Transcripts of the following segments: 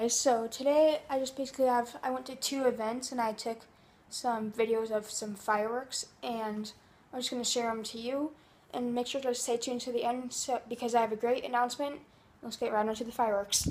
guys, so today I went to two events and I took some videos of some fireworks and I'm just going to share them to you and make sure to stay tuned to the end because I have a great announcement. Let's get right into the fireworks.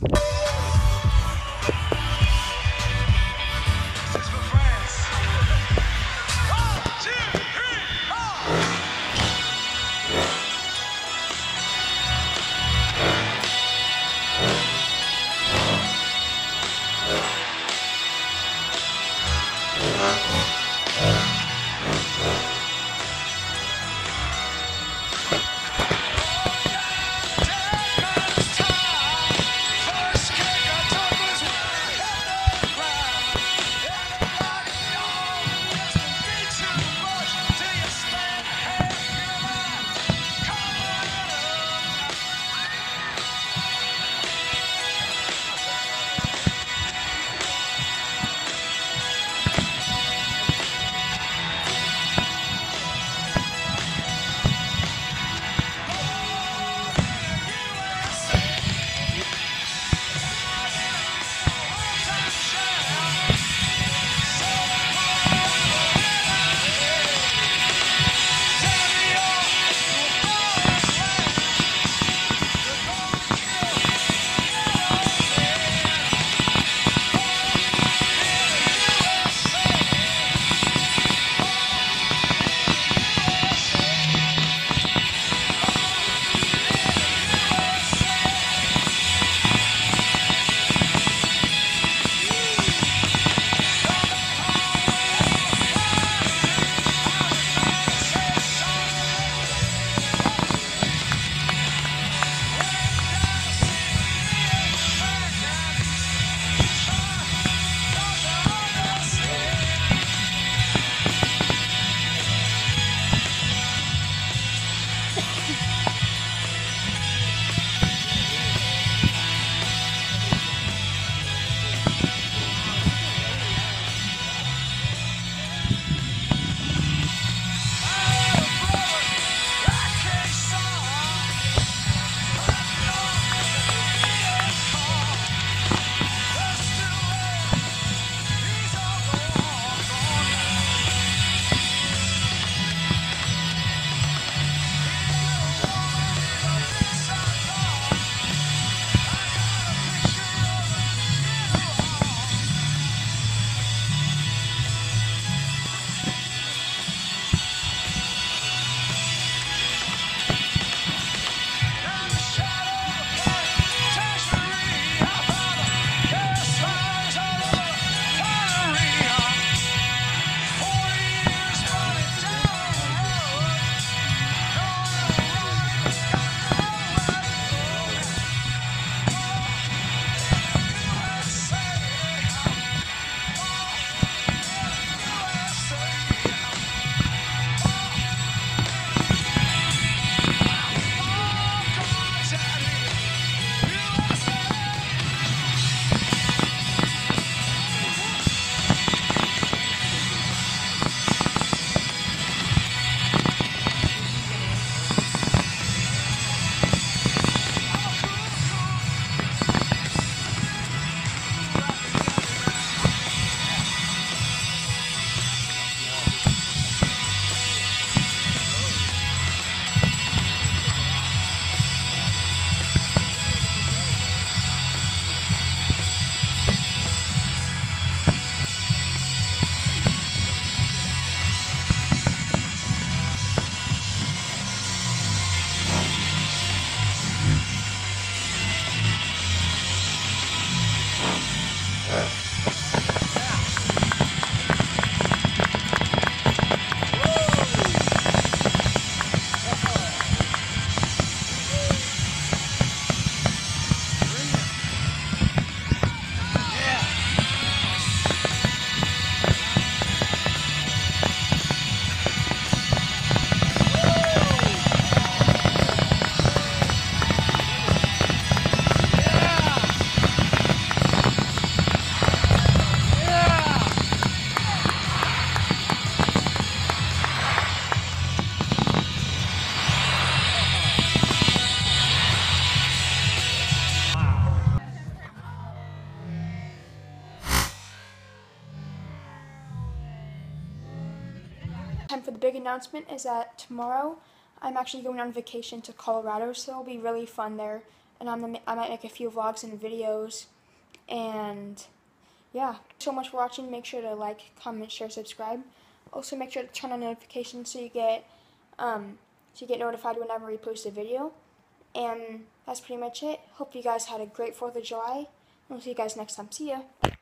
Time for the big announcement is that tomorrow I'm actually going on vacation to Colorado, so it'll be really fun there. And I might make a few vlogs and videos. And yeah, thanks so much for watching. Make sure to like, comment, share, subscribe. Also make sure to turn on notifications so you get notified whenever we post a video. And that's pretty much it. Hope you guys had a great 4th of July. And we'll see you guys next time. See ya.